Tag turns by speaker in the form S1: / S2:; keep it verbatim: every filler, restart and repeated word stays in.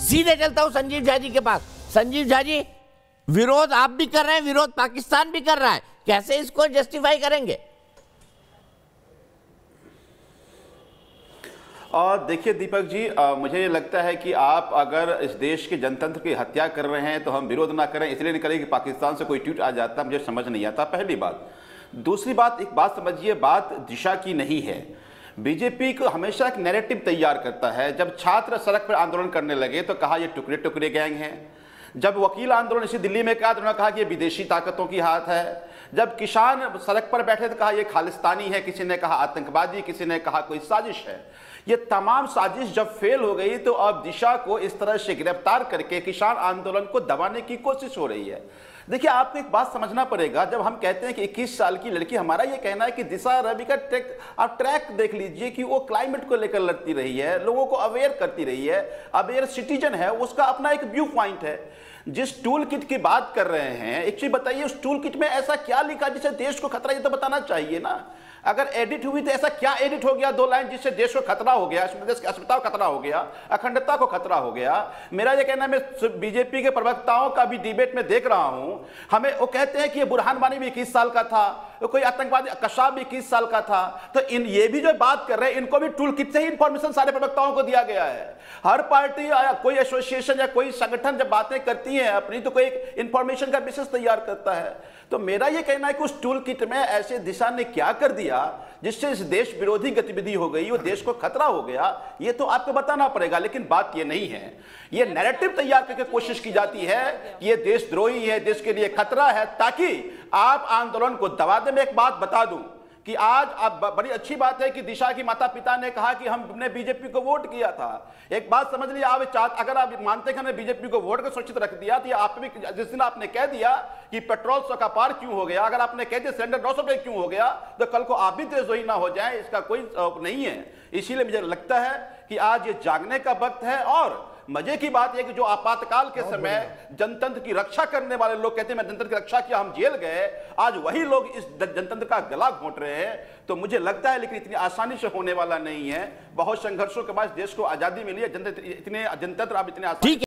S1: सीधे चलता हूं संजीव झा जी के पास। संजीव झा जी, विरोध आप भी कर रहे हैं, विरोध पाकिस्तान भी कर रहा है, कैसे इसको जस्टिफाई करेंगे?
S2: और देखिए दीपक जी, आ, मुझे ये लगता है कि आप अगर इस देश के जनतंत्र की हत्या कर रहे हैं तो हम विरोध ना करें, इसलिए नहीं करें कि पाकिस्तान से कोई ट्वीट आ जाता, मुझे समझ नहीं आता, पहली बात। दूसरी बात, एक बात समझिए, बात दिशा की नहीं है। बीजेपी को हमेशा एक नैरेटिव तैयार करता है। जब छात्र सड़क पर आंदोलन करने लगे तो कहा ये टुकड़े टुकड़े गैंग हैं। जब वकील आंदोलन इसी दिल्ली में कहा तो उन्होंने कहा कि ये विदेशी ताकतों की हाथ है। जब किसान सड़क पर बैठे तो कहा ये खालिस्तानी है, किसी ने कहा आतंकवादी, किसी ने कहा कोई साजिश है। ये तमाम साजिश जब फेल हो गई तो अब दिशा को इस तरह से गिरफ्तार करके किसान आंदोलन को दबाने की कोशिश हो रही है। देखिए, आपको एक बात समझना पड़ेगा, जब हम कहते हैं कि इक्कीस साल की लड़की, हमारा ये कहना है कि दिशा रवि का ट्रैक, आप ट्रैक देख लीजिए कि वो क्लाइमेट को लेकर लड़ती रही है, लोगों को अवेयर करती रही है, अवेयर सिटीजन है, उसका अपना एक व्यू पॉइंट है। जिस टूल किट की बात कर रहे हैं, एक चीज बताइए, उस टूल किट में ऐसा क्या लिखा जिससे देश को खतरा, ये तो बताना चाहिए ना। अगर एडिट हुई तो ऐसा क्या एडिट हो गया दो लाइन जिससे देश को खतरा हो गया, देश की अस्मिता को खतरा हो गया, अखंडता को खतरा हो गया? मेरा ये कहना है, मैं बीजेपी के प्रवक्ताओं का भी डिबेट में देख रहा हूं, हमें वो कहते हैं कि ये बुरहान वानी भी इक्कीस साल का था, कोई आतंकवादी कशाब भी इक्कीस साल का था। तो इन ये भी जो बात कर रहे हैं, इनको भी टूल किट से ही इंफॉर्मेशन सारे प्रवक्ताओं को दिया गया है। हर पार्टी या कोई एसोसिएशन या कोई संगठन जब बातें करती है अपनी, तो कोई इंफॉर्मेशन का बेसिस तैयार करता है। तो मेरा ये कहना है कि उस टूल किट में ऐसे दिशा ने क्या कर दिया जिससे इस देश विरोधी गतिविधि हो गई, वो देश को खतरा हो गया, ये तो आपको बताना पड़ेगा। लेकिन बात ये नहीं है, ये नैरेटिव तैयार करके कोशिश की जाती है कि ये देशद्रोही है, देश के लिए खतरा है, ताकि आप आंदोलन को दबा दें। मैं एक बात बता दूं कि आज अब बड़ी अच्छी बात है कि दिशा की माता पिता ने कहा कि हमने बीजेपी को वोट किया था। एक बात समझ लीजिए, आप अगर आप मानते हैं कि हमने बीजेपी को वोट कर सुरक्षित रख दिया, तो आप भी जिस दिन आपने कह दिया कि पेट्रोल सौ का पार क्यों हो गया, अगर आपने कह दिया सिलेंडर नौ सौ रुपये क्यों हो गया, तो कल को आप भी देशद्रोही ना हो जाए, इसका कोई नहीं है। इसीलिए मुझे लगता है कि आज ये जागने का वक्त है। और मजे की बात यह कि जो आपातकाल के समय जनतंत्र की रक्षा करने वाले लोग कहते हैं मैं जनतंत्र की रक्षा किया, हम जेल गए, आज वही लोग इस जनतंत्र का गला घोंट रहे हैं। तो मुझे लगता है लेकिन इतनी आसानी से होने वाला नहीं है। बहुत संघर्षों के बाद देश को आजादी मिली है, जनतंत्र इतने जनतंत्र अब इतने आसानी